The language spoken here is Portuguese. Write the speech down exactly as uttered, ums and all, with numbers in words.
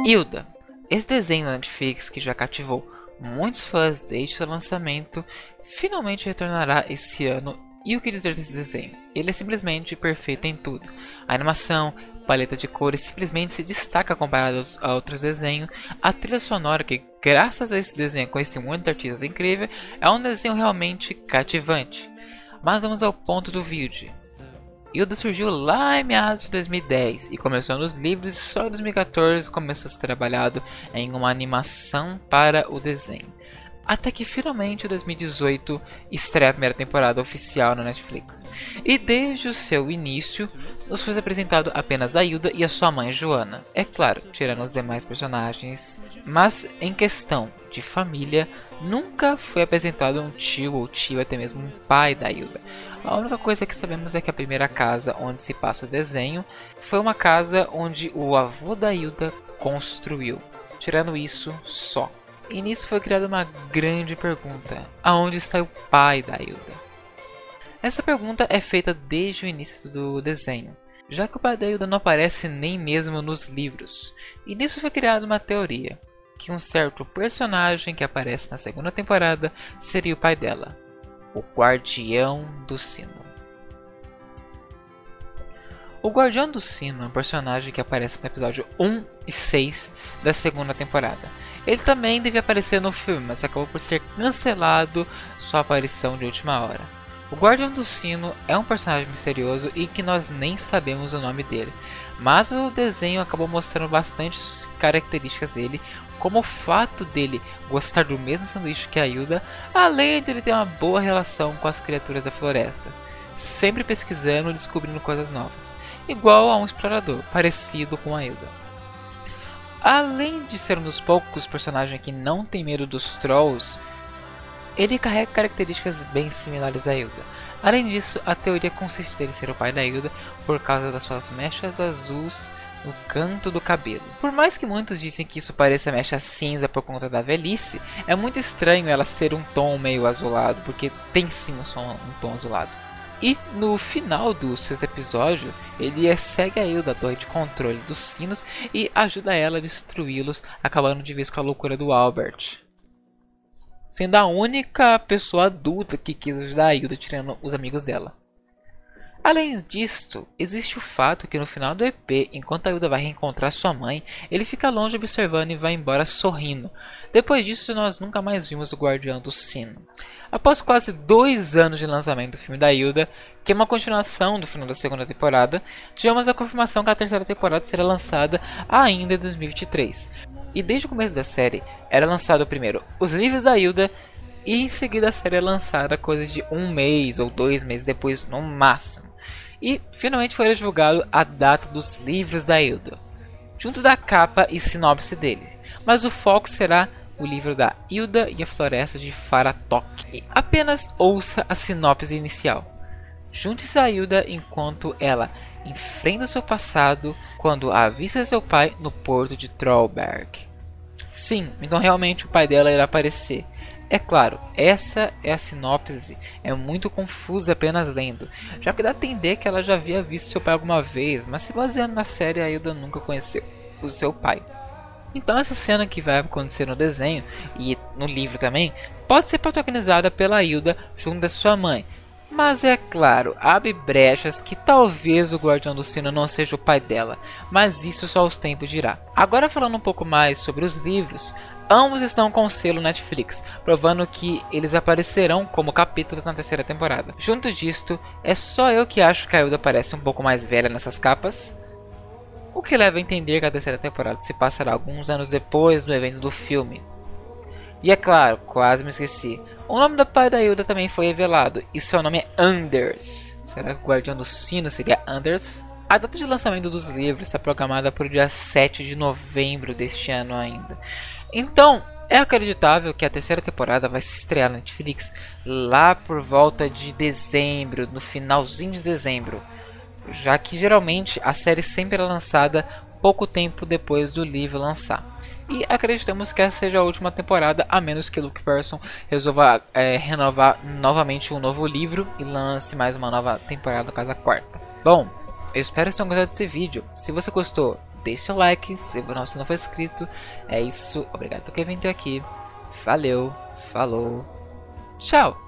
Hilda. Esse desenho da Netflix, que já cativou muitos fãs desde seu lançamento, finalmente retornará esse ano. E o que dizer desse desenho? Ele é simplesmente perfeito em tudo. A animação, paleta de cores simplesmente se destaca comparado a outros desenhos. A trilha sonora, que graças a esse desenho conheci muitos artistas incríveis, é um desenho realmente cativante. Mas vamos ao ponto do vídeo. Hilda surgiu lá em meados de dois mil e dez e começou nos livros, e só em dois mil e quatorze começou a ser trabalhado em uma animação para o desenho. Até que finalmente em dois mil e dezoito estreia a primeira temporada oficial na Netflix. E desde o seu início nos foi apresentado apenas a Hilda e a sua mãe Joana. É claro, tirando os demais personagens, mas em questão de família, nunca foi apresentado um tio ou tio, até mesmo um pai da Hilda. A única coisa que sabemos é que a primeira casa onde se passa o desenho foi uma casa onde o avô da Hilda construiu. Tirando isso, só. E nisso foi criada uma grande pergunta: aonde está o pai da Hilda? Essa pergunta é feita desde o início do desenho, já que o pai da Hilda não aparece nem mesmo nos livros. E nisso foi criada uma teoria, que um certo personagem que aparece na segunda temporada seria o pai dela, o Guardião do Sino. O Guardião do Sino é um personagem que aparece no episódio um e seis da segunda temporada. Ele também devia aparecer no filme, mas acabou por ser cancelado sua aparição de última hora. O Guardião do Sino é um personagem misterioso e que nós nem sabemos o nome dele, mas o desenho acabou mostrando bastante características dele, como o fato dele gostar do mesmo sanduíche que a Hilda, além de ele ter uma boa relação com as criaturas da floresta, sempre pesquisando e descobrindo coisas novas, igual a um explorador, parecido com a Hilda. Além de ser um dos poucos personagens que não tem medo dos trolls, ele carrega características bem similares a Hilda. Além disso, a teoria consiste dele ser o pai da Hilda por causa das suas mechas azuis no canto do cabelo. Por mais que muitos dizem que isso pareça mecha cinza por conta da velhice, é muito estranho ela ser um tom meio azulado, porque tem sim um, um tom azulado. E no final do sexto episódio, ele segue a Hilda à torre de controle dos sinos e ajuda ela a destruí-los, acabando de vez com a loucura do Albert, sendo a única pessoa adulta que quis ajudar a Hilda, tirando os amigos dela. Além disto, existe o fato que no final do E P, enquanto a Hilda vai reencontrar sua mãe, ele fica longe observando e vai embora sorrindo. Depois disso, nós nunca mais vimos o Guardião do Sino. Após quase dois anos de lançamento do filme da Hilda, que é uma continuação do final da segunda temporada, tivemos a confirmação que a terceira temporada será lançada ainda em dois mil e vinte e três. E desde o começo da série, era lançado primeiro os livros da Hilda, e em seguida a série é lançada coisa de um mês ou dois meses depois no máximo. E finalmente foi divulgado a data dos livros da Hilda, junto da capa e sinopse dele. Mas o foco será o livro da Hilda e a Floresta de Faratok. E apenas ouça a sinopse inicial. Junte-se a Hilda enquanto ela enfrenta seu passado quando avista seu pai no porto de Trollberg. Sim, então realmente o pai dela irá aparecer. É claro, essa é a sinopse, é muito confusa apenas lendo, já que dá a entender que ela já havia visto seu pai alguma vez, mas se baseando na série, a Hilda nunca conheceu o seu pai. Então essa cena que vai acontecer no desenho, e no livro também, pode ser protagonizada pela Hilda junto da sua mãe. Mas é claro, abre brechas que talvez o Guardião do Sino não seja o pai dela, mas isso só os tempos dirá. Agora falando um pouco mais sobre os livros, ambos estão com o selo Netflix, provando que eles aparecerão como capítulos na terceira temporada. Junto disto, é só eu que acho que a Hilda parece um pouco mais velha nessas capas, o que leva a entender que a terceira temporada se passará alguns anos depois do evento do filme. E é claro, quase me esqueci, o nome do pai da Hilda também foi revelado, e seu nome é Anders. Será que o Guardião do Sino seria Anders? A data de lançamento dos livros está programada para o dia sete de novembro deste ano ainda. Então, é acreditável que a terceira temporada vai se estrear na Netflix lá por volta de dezembro, no finalzinho de dezembro, já que geralmente a série sempre é lançada pouco tempo depois do livro lançar. E acreditamos que essa seja a última temporada, a menos que Luke Pearson resolva é, renovar novamente um novo livro e lance mais uma nova temporada, no caso a quarta. Bom, eu espero que vocês tenham gostado desse vídeo. Se você gostou, deixa o like, se você não for inscrito. É isso, obrigado por quem veio aqui. Valeu, falou, tchau!